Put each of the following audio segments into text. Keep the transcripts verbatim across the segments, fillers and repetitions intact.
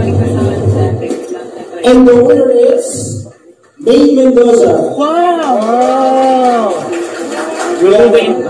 And the winner is May Mendoza. Wow! Wow! Good.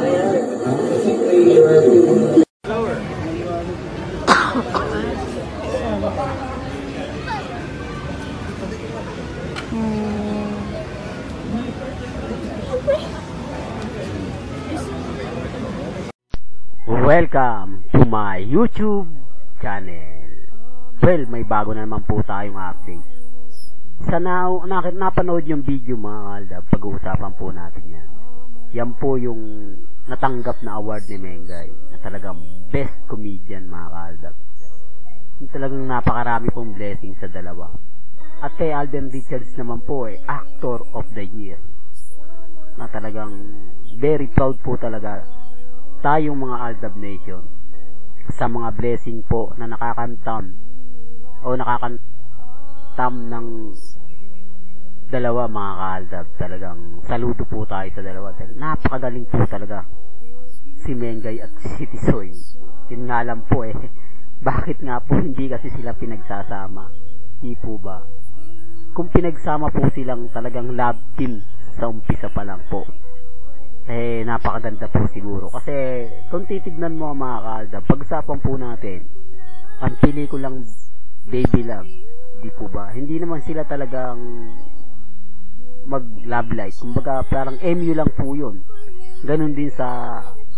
Welcome to my YouTube channel. Well, may bago na naman po tayong update. Sa na, na, napanood yung video mga kaldab, pag-uusapan po natin yan. Yan po yung natanggap na award ni Mengay, na talagang best comedian mga kaldab. Talagang napakarami pong blessing sa dalawa. At kay Alden Richards naman po eh, Actor of the Year. Na talagang very proud po talaga tayong mga Aldab Nation sa mga blessing po na nakakantam o nakakantam ng dalawa mga ka-Aldab. Talagang saludo po tayo sa dalawa. Napakagaling po talaga si Mengay at si Tisoy. Yun nga lang po eh, bakit nga po hindi kasi sila pinagsasama? Di po ba? Kung pinagsama po silang talagang love team sa umpisa pa lang po, eh napakaganda po siguro. Kasi kung titignan mo mga ka-Aldab, pag-usapan po natin ang pelikulang Baby Love, di po ba? Hindi naman sila talagang mag love life, kumbaga parang M U lang po yun. Ganon din sa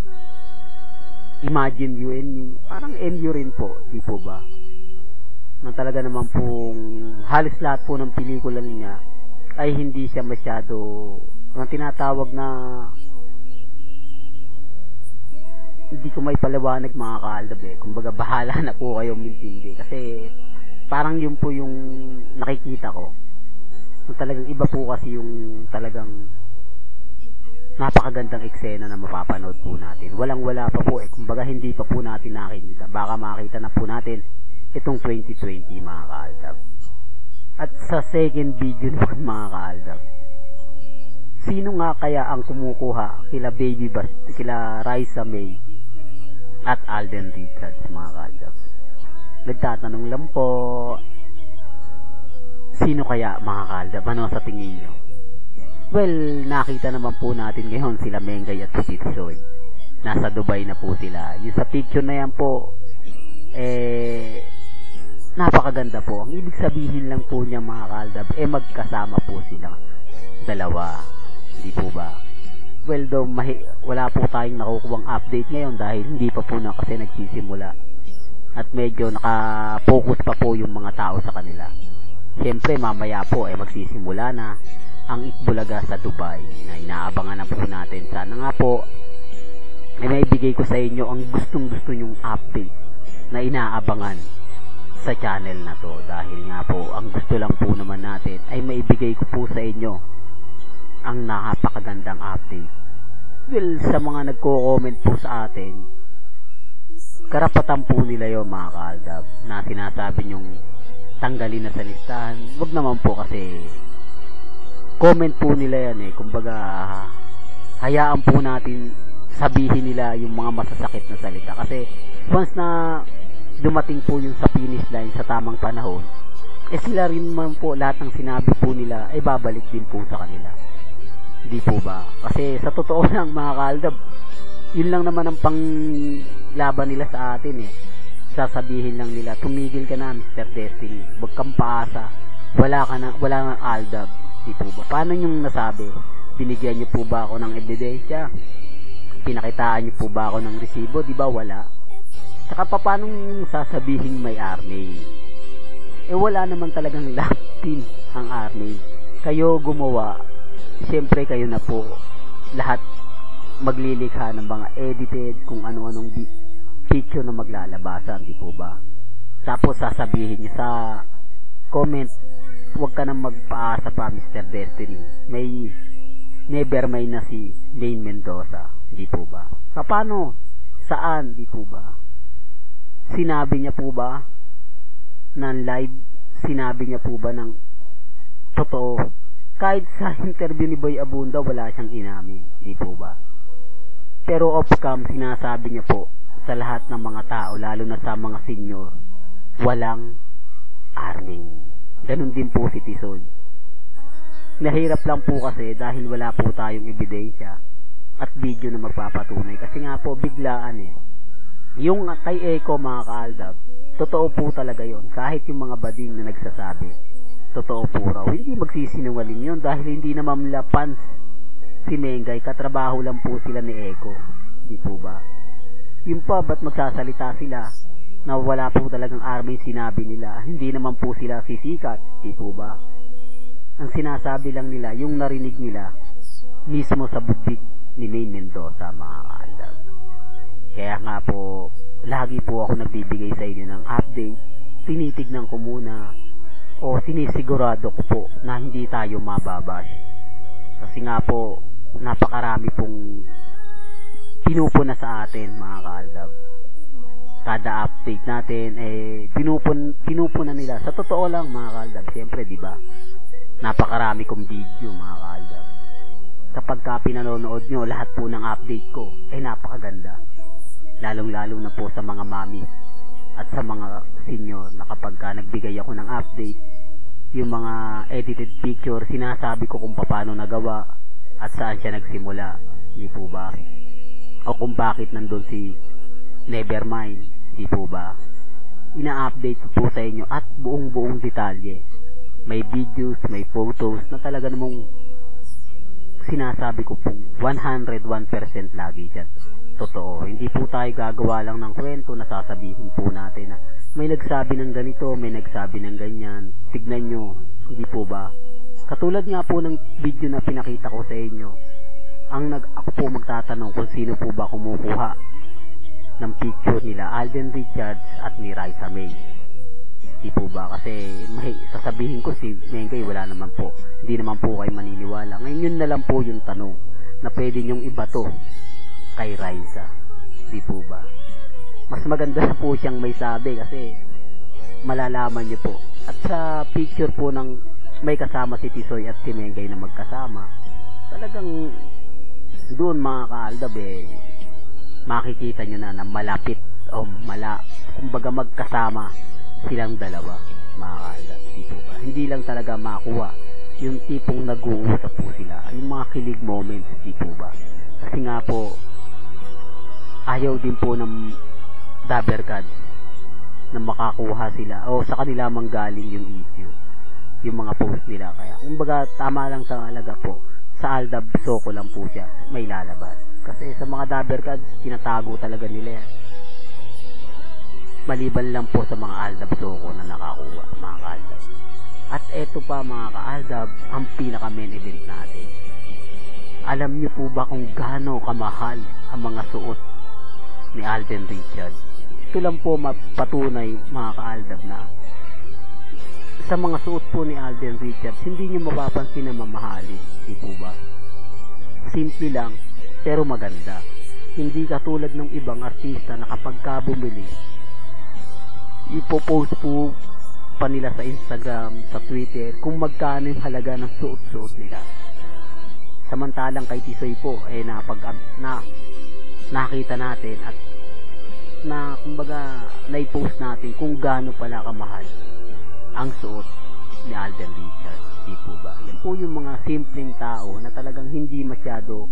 Imagine You and Me, parang M U rin po, di po ba? Na talaga naman pong halos lahat po ng pelikula niya ay hindi siya masyado ang tinatawag na, hindi ko may paliwanag mga ka-Aldab eh. Kumbaga bahala na po kayo mintindi. Kasi parang yun po yung nakikita ko. So, talagang iba po kasi yung talagang napakagandang eksena na mapapanood po natin. Walang wala pa po eh. Kumbaga hindi pa po natin nakikita. Baka makita na po natin itong twenty twenty mga ka-Aldab. At sa second video naman mga ka-Aldab, sino nga kaya ang kumukuha kila Baby Bas, kila Raisa May at Alden Richards mga ka-Aldab? Nagtatanong lang po, sino kaya mga ka-Aldab? Ano sa tingin nyo? Well, nakita naman po natin ngayon sila Mengay at si Tisoy. Nasa Dubai na po sila. Yung sa picture na yan po, eh, napakaganda po. Ang ibig sabihin lang po niya mga ka-Aldab, eh magkasama po sila dalawa. Di po ba? Well, though, mahi- wala po tayong nakukuwang update ngayon dahil hindi pa po na kasi nagsisimula. At medyo naka-focus pa po yung mga tao sa kanila. Siyempre, mamaya po ay eh, magsisimula na ang Itbulaga sa Dubai na inaabangan na po natin. Sana nga po, ay maibigay ko sa inyo ang gustong-gusto nyong update na inaabangan sa channel na to. Dahil nga po, ang gusto lang po naman natin ay maibigay ko po sa inyo ang napakagandang update. Well, sa mga nagko-comment po sa atin, karapatan po nila yun mga ka-Aldab, na sinasabi nyong tanggalin na sa listahan. Wag naman po kasi comment po nila yan eh. Kumbaga, hayaan po natin sabihin nila yung mga masasakit na salita. Kasi once na dumating po yung sa finish line sa tamang panahon, eh sila rin man po lahat ng sinabi po nila ay babalik din po sa kanila. Di po ba? Kasi sa totoo lang mga ka-Aldab, yun lang naman ang panglaban nila sa atin eh. Sasabihin lang nila, tumigil ka na Mister Destiny, wag kang paasa, wala ka na, wala nang Aldab. Di po ba? Paano yung nasabi? Binigyan niyo po ba ako ng ebidensya? Pinakitaan niyo po ba ako ng resibo? Di ba wala? Saka pa paano sasabihin may army? Eh wala naman talagang love team ang army. Kayo gumawa, siyempre kayo na po lahat maglilikha ng mga edited kung ano-anong picture na maglalabasan, di po ba? Tapos sasabihin niyo sa comment, huwag ka nang magpaasa pa Mister Destiny, may never may na si May Mendoza, di po ba? Paano? Saan? Di po ba? Sinabi niya po ba ng live? Sinabi niya po ba ng totoo? Kahit sa interview ni Boy Abunda, wala siyang inamin, di po ba? Pero off-cam, sinasabi niya po sa lahat ng mga tao, lalo na sa mga senior, walang Armin. Ganun din po si Tisoy. Nahirap lang po kasi dahil wala po tayong ebidensya at video na magpapatunay. Kasi nga po, biglaan eh. Yung kay Echo, mga kaaldab, totoo po talaga yon. Kahit yung mga bading na nagsasabi, totoo po raw. Hindi magsisinungaling yun dahil hindi naman lapans si Mengay. Katrabaho lang po sila ni Echo. Di po ba? Yung pa, ba't magsasalita sila na wala po talagang Armin sinabi nila? Hindi naman po sila sisikat. Di po ba? Ang sinasabi lang nila, yung narinig nila mismo sa bubig ni Maine Mendoza, mga kaaldab. Kaya nga po, lagi po ako nagbibigay sa inyo ng update. Tinitignan ko muna o sinisigurado ko po na hindi tayo mababash. Kasi nga po, napakarami pong pinupuna sa atin, mga kaaldab. Kada update natin, eh, pinupun, pinupuna nila. Sa totoo lang, mga kaaldab, siyempre, di ba? Napakarami kong video, mga kaaldab. Kapag ka pinanonood nyo, lahat po ng update ko, eh, napakaganda. Lalong-lalo na po sa mga mami at sa mga senior na kapag ka nagbigay ako ng update, yung mga edited picture, sinasabi ko kung paano nagawa at saan siya nagsimula. Di po ba? O kung bakit nandun si Nevermind. Di po ba? Ina-update ko po sa inyo at buong-buong detalye. May videos, may photos na talaga namang sinasabi ko pong one hundred one percent lagi dyan. Totoo. Hindi po tayo gagawa lang ng kwento na sasabihin po natin na may nagsabi ng ganito, may nagsabi ng ganyan. Tignan nyo. Hindi po ba? Katulad nga po ng video na pinakita ko sa inyo, ang nag ako po magtatanong kung sino po ba kumukuha ng picture nila Alden Richards at ni Raisa May. Hindi po ba? Kasi may sasabihin ko si Mengay, wala naman po. Hindi naman po kayo maniniwala. Ngayon yun na lang po yung tanong na pwede nyong ibato kay Raisa. Di po ba? Mas maganda po siyang may sabi kasi malalaman niyo po. At sa picture po ng may kasama si Tisoy at si Mengay na magkasama, talagang doon, mga kaaldab, eh, makikita nyo na na malapit o mala, kumbaga magkasama silang dalawa, mga kaaldab. Di po ba? Hindi lang talaga makuha yung tipong nag-uusap po sila, yung mga kilig moments. Di po ba? Kasi nga po, ayaw din po ng Dabbercats na makakuha sila o sa kanila manggaling yung issue, yung mga post nila. Kaya kumbaga tama lang sa halaga po, sa Aldab Soko lang po siya may lalabas. Kasi sa mga Dabbercats, tinatago talaga nila yan. Maliban lang po sa mga Aldab Soko na nakakuha, mga kaaldab. At eto pa, mga kaaldab, ang pinaka main event natin. Alam niyo po ba kung gaano kamahal ang mga suot ni Alden Richards? Ito lang po mapatunay, mga kaaldab, na sa mga suot po ni Alden Richards, hindi niyo mapapansin na mamahalin. Di po ba? Simple lang, pero maganda. Hindi katulad ng ibang artista na kapag ka bumili, ipopost po pa nila sa Instagram, sa Twitter, kung magkano yung halaga ng suot-suot nila. Samantalang kay Tisoy po, eh, napag, na, nakita natin at na, kumbaga, na-post natin kung gaano pala kamahal ang suot ni Alden Richards. Di po ba? Yan po yung mga simpleng tao na talagang hindi masyado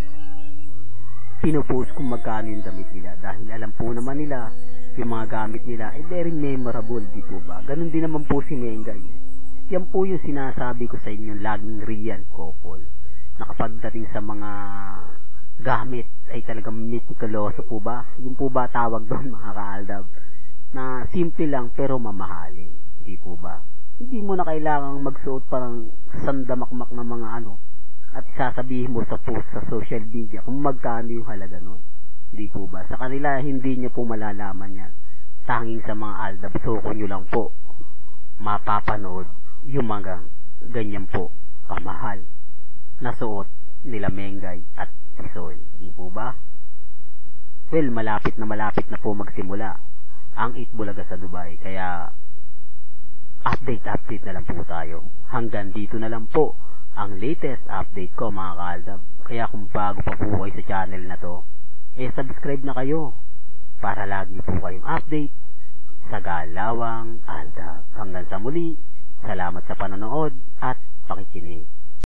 pinopost kung magkano yung damit nila. Dahil alam po naman nila, yung mga gamit nila ay very memorable. Di po ba? Ganun din naman po si Mengay. Yan po yung sinasabi ko sa inyo, laging real couple. Na kapag dating sa mga gamit ay talagang meticuloso po ba? Yung po ba tawag doon, mga kaaldab? Na simple lang pero mamahalin. Di po ba? Hindi mo na kailangang magsuot parang sandamakmak na mga ano at sasabihin mo sa post sa social media kung magkano yung halaga nun. Di po ba? Sa kanila hindi nyo po malalaman yan. Tanging sa mga Aldab Soko nyo lang po mapapanood yung mga ganyan po kamahal na suot nila Mengay at Tisoy. Di po ba? Well, malapit na malapit na po magsimula ang Itbulaga sa Dubai. Kaya update-update na lang po tayo. Hanggang dito na lang po ang latest update ko, mga kaaldab. Kaya kung bago pa po kayo sa channel na to, eh subscribe na kayo para lagi po kayong update sa Galawang Aldab. Hanggang sa muli, salamat sa panonood at pakikinig.